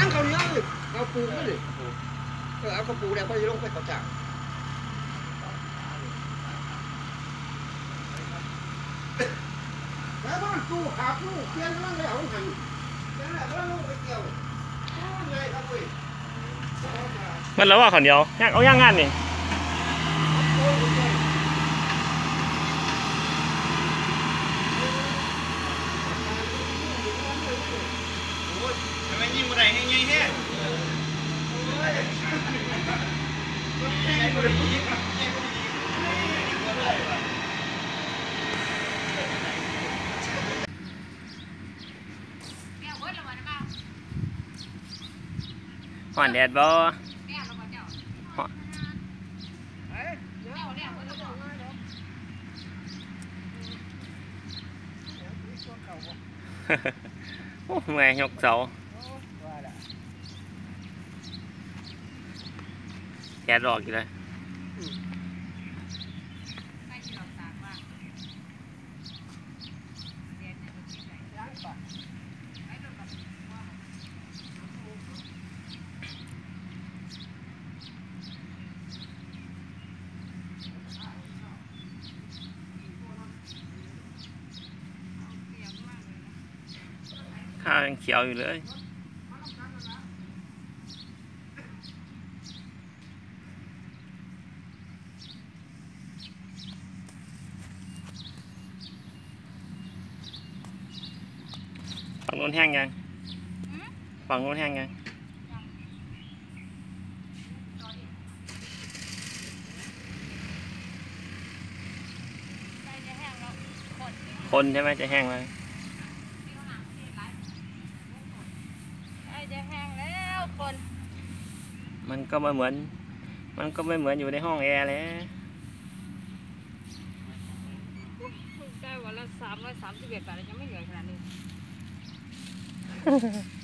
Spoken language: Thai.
นั่งเขาเนื้อเลยเอาปูก็เลยเอากระปูเนี่ยเขาจะลงไปเขาจ่างแล้วบ้านตู้ขาตู้เพี้ยนนั่งเลยเอาหันเพี้ยนแล้วลงไปเกี่ยวเลยครับเว้ยมันแล้วว่าข้าวเหนียวย่างเอาย่างงานนี่ทำไมยิ่งอะไรให้ยิ่งแห้งหอนแดดบ่โอ้เมื่อยยกเสาแดดออกอยู่เลยข้าวยังเขียวอยู่เลยฝั่งโน้นแห้งยังฝั่งโน้นแห้งยังคนใช่ไหมจะแห้งเลยจะแห้งแล้วคนมันก็ไม่เหมือนอยู่ในห้องแอร์เลยได้วันละ331 บาทยังไม่เหนื่อยขนาดนี้